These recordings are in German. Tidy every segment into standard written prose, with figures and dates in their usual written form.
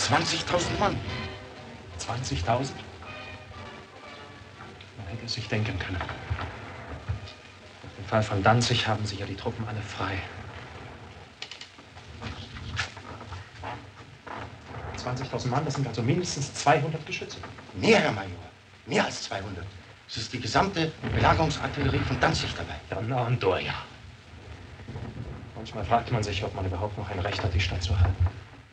20.000 Mann. 20.000? Man hätte es sich denken können. Nach dem Fall von Danzig haben sich ja die Truppen alle frei. 20.000 Mann, das sind also mindestens 200 Geschütze. Mehr, Herr Major. Mehr als 200. Es ist die gesamte Belagerungsartillerie von Danzig dabei. Donner und Doria. Manchmal fragt man sich, ob man überhaupt noch ein Recht hat, die Stadt zu halten.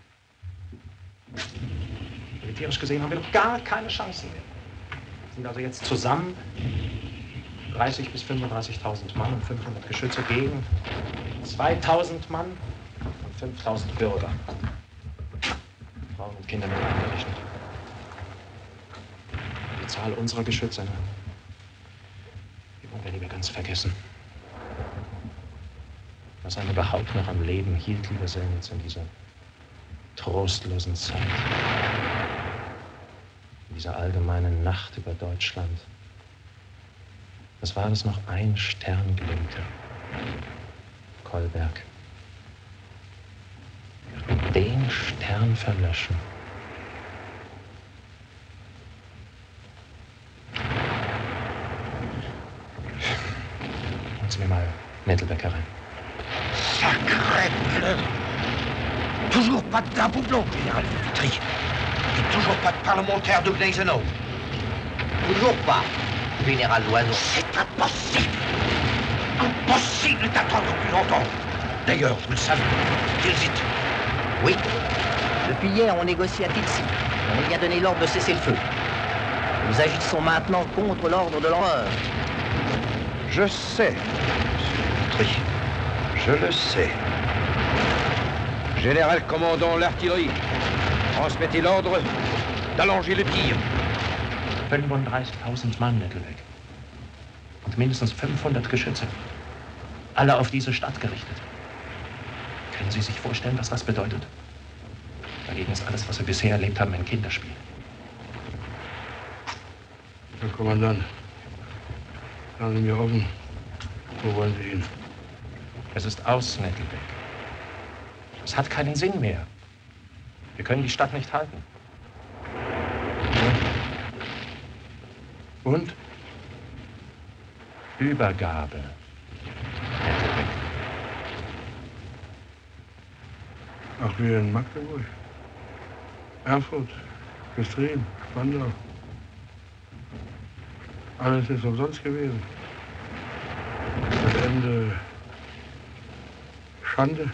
Militärisch gesehen haben wir doch gar keine Chancen mehr. Wir sind also jetzt zusammen 30.000 bis 35.000 Mann und 500 Geschütze gegen 2.000 Mann und 5.000 Bürger. Frauen und Kinder mit eingerechnet. Die Zahl unserer Geschütze, die wollen wir lieber ganz vergessen. Was einen überhaupt noch am Leben hielt, lieber Selnitz, in dieser trostlosen Zeit. In dieser allgemeinen Nacht über Deutschland. Das war alles noch ein Stern glimmte. Kolberg. Den Stern verlöschen. Holen Sie mir mal Nettelbeck herein. Sacré bleu! Toujours pas de drapeau blanc, général Vitry. Et toujours pas de parlementaire de Gneisenau. Toujours pas, général Loiseau. C'est impossible! Impossible d'attendre plus longtemps. D'ailleurs, vous le savez, Tilsit. Oui. Depuis hier, on négocie à Tilsit. On a bien donné l'ordre de cesser le feu. Nous agissons maintenant contre l'ordre de l'horreur. Je sais, Monsieur Vitry. Je le sais. Général commandant l'artillerie, transmettez l'ordre d'allonger le tir. 35.000 Mann, Nettelbeck. Und mindestens 500 Geschütze. Alle auf diese Stadt gerichtet. Können Sie sich vorstellen, was das bedeutet? Dagegen ist alles, was wir bisher erlebt haben, ein Kinderspiel. Herr Kommandant, sagen Sie mir offen, wo wollen Sie hin? Es ist aus, Nettelbeck. Es hat keinen Sinn mehr. Wir können die Stadt nicht halten. Und? Übergabe, Nettelbeck. Auch wir in Magdeburg, Erfurt, Güstrow, Spandau. Alles ist umsonst gewesen. Das Ende Schande.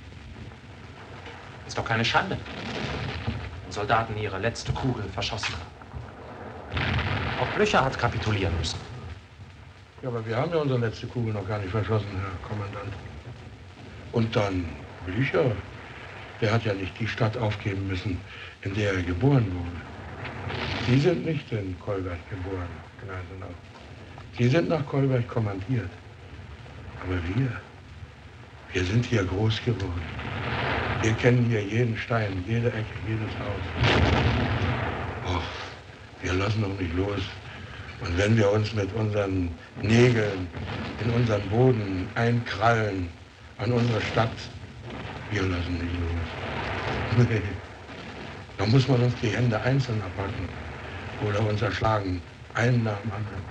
Ist doch keine Schande. Die Soldaten ihre letzte Kugel verschossen haben. Auch Blücher hat kapitulieren müssen. Ja, aber wir haben ja unsere letzte Kugel noch gar nicht verschossen, Herr Kommandant. Und dann Blücher, der hat ja nicht die Stadt aufgeben müssen, in der er geboren wurde. Sie sind nicht in Kolberg geboren, Gneisenau. Sie sind nach Kolberg kommandiert. Aber wir sind hier groß geworden. Wir kennen hier jeden Stein, jede Ecke, jedes Haus. Och, wir lassen doch nicht los. Und wenn wir uns mit unseren Nägeln in unseren Boden einkrallen an unsere Stadt, wir lassen nicht los. Nee. Da muss man uns die Hände einzeln abhacken oder uns erschlagen, einen nach dem anderen.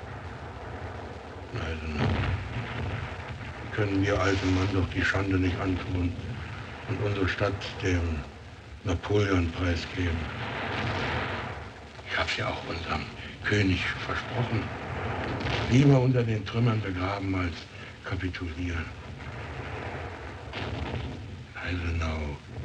Also, können wir alten Mann doch die Schande nicht antun und unsere Stadt dem Napoleon preisgeben. Ich hab's ja auch unserem König versprochen. Lieber unter den Trümmern begraben als kapitulieren. Gneisenau.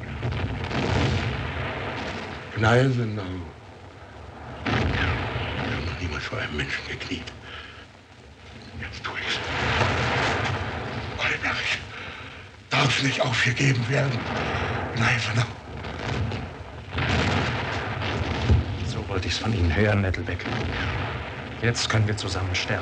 Gneisenau. Ich habe noch niemals vor einem Menschen gekniet. Jetzt tue ich's. Kolberg darf nicht aufgegeben werden. Gneisenau. So wollte ich's von Ihnen hören, Nettelbeck. Jetzt können wir zusammen sterben.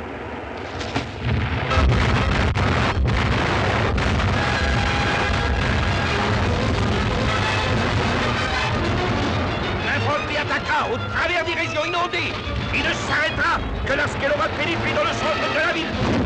L'infanterie attaquera au travers des régions inondées. Il ne s'arrêtera que lorsqu'elle aura pénétré dans le centre de la ville.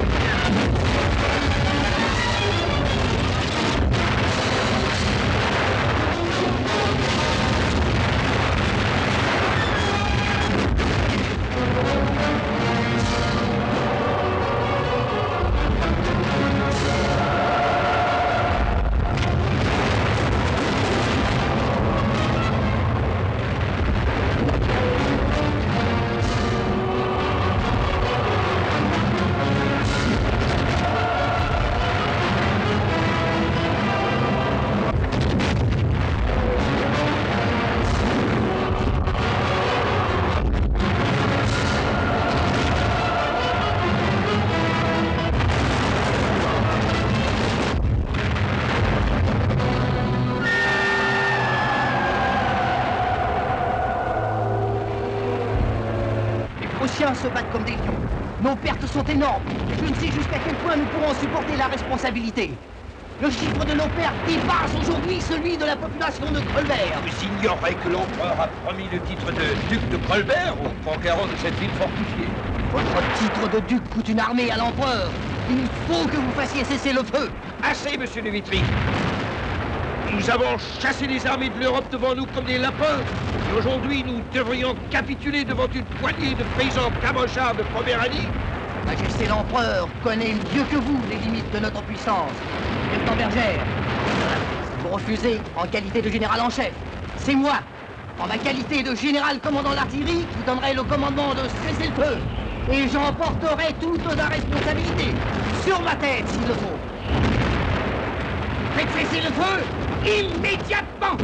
Prussiens se battent comme des lions. Nos pertes sont énormes. Je ne sais jusqu'à quel point nous pourrons supporter la responsabilité. Le chiffre de nos pertes dépasse aujourd'hui celui de la population de Colbert. Vous ignorez que l'empereur a promis le titre de duc de Colbert au conquérant de cette ville fortifiée. Votre titre de duc coûte une armée à l'empereur. Il faut que vous fassiez cesser le feu. Assez, monsieur de Vitry. Nous avons chassé les armées de l'Europe devant nous comme des lapins. Et aujourd'hui, nous devrions capituler devant une poignée de paysans camochards de première année. Majesté l'empereur connaît mieux que vous les limites de notre puissance. Lieutenant Bergère, si vous refusez en qualité de général en chef, c'est moi, en ma qualité de général commandant l'artillerie, qui donnerai le commandement de cesser le feu. Et j'emporterai toute la responsabilité sur ma tête s'il le faut. Faites cesser le feu immédiatement!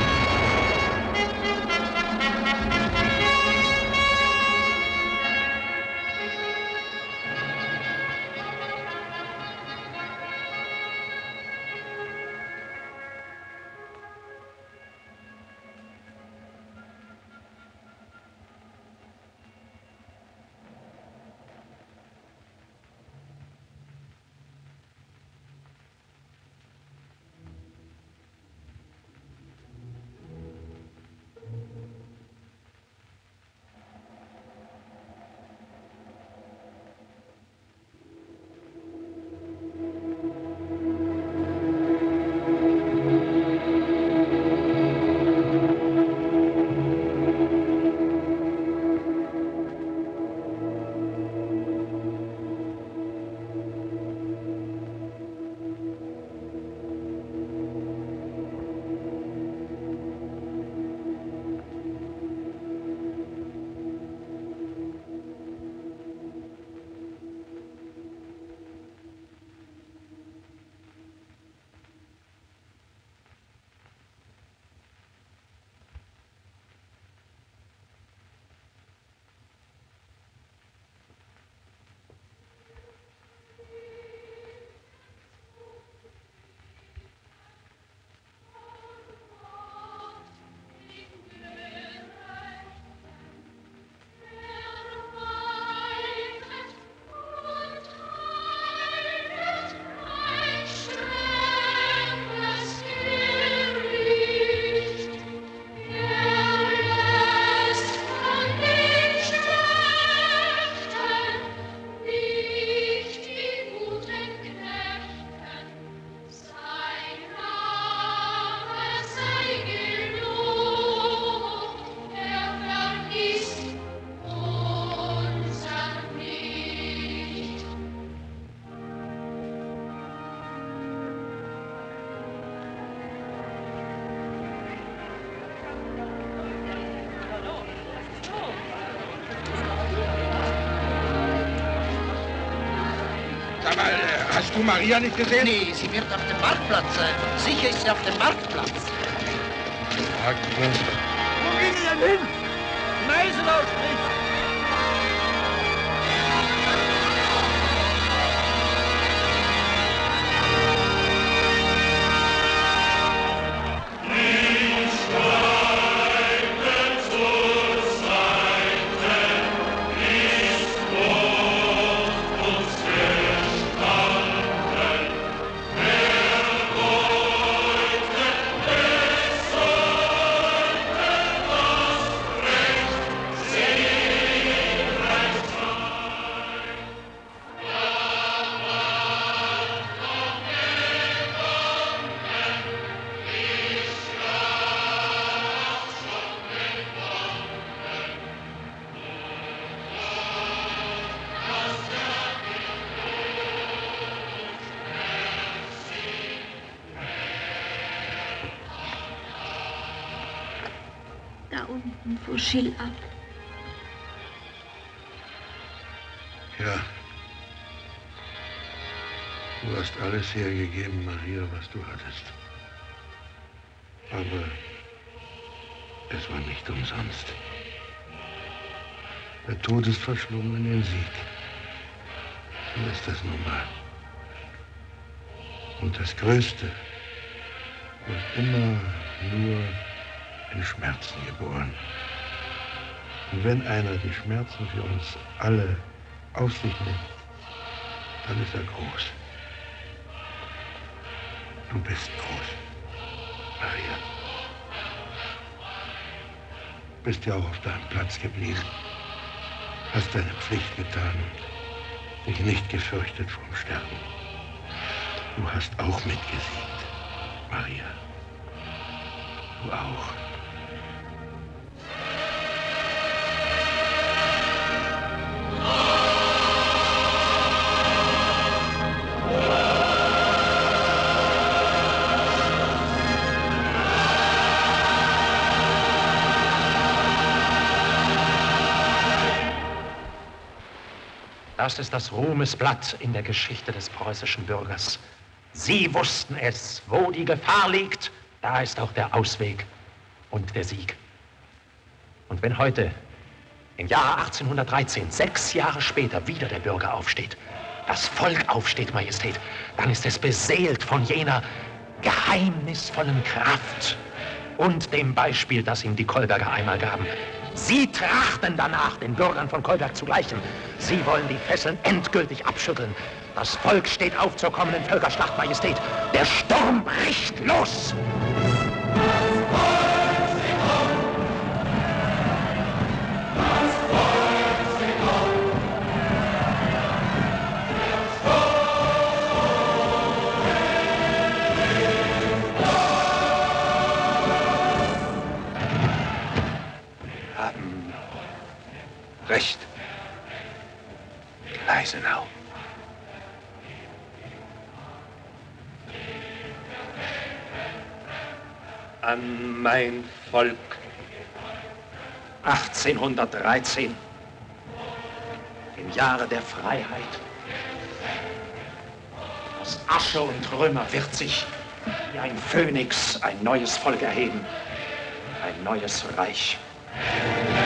Hast du Maria nicht gesehen? Nee, sie wird auf dem Marktplatz sein. Sicher ist sie auf dem Marktplatz. Marktplatz? Wo geht ihr denn hin? Meisenaustrich! Da unten, wo Schill ab. Ja. Du hast alles hergegeben, Maria, was du hattest. Aber es war nicht umsonst. Der Tod ist verschlungen in Sieg. So ist das nun mal. Und das Größte wird immer nur in Schmerzen geboren. Und wenn einer die Schmerzen für uns alle auf sich nimmt, dann ist er groß. Du bist groß, Maria. Bist ja auch auf deinem Platz geblieben. Hast deine Pflicht getan und dich nicht gefürchtet vom Sterben. Du hast auch mitgesiegt, Maria. Du auch. Das ist das Ruhmesblatt in der Geschichte des preußischen Bürgers. Sie wussten es, wo die Gefahr liegt, da ist auch der Ausweg und der Sieg. Und wenn heute, im Jahre 1813, 6 Jahre später, wieder der Bürger aufsteht, das Volk aufsteht, Majestät, dann ist es beseelt von jener geheimnisvollen Kraft und dem Beispiel, das ihm die Kolberger einmal gaben. Sie trachten danach, den Bürgern von Kolberg zu gleichen. Sie wollen die Fesseln endgültig abschütteln. Das Volk steht auf zur kommenden Völkerschlacht, Majestät. Der Sturm bricht los! Recht. Gneisenau. An mein Volk. 1813. Im Jahre der Freiheit. Aus Asche und Trümmer wird sich wie ein Phönix ein neues Volk erheben. Ein neues Reich.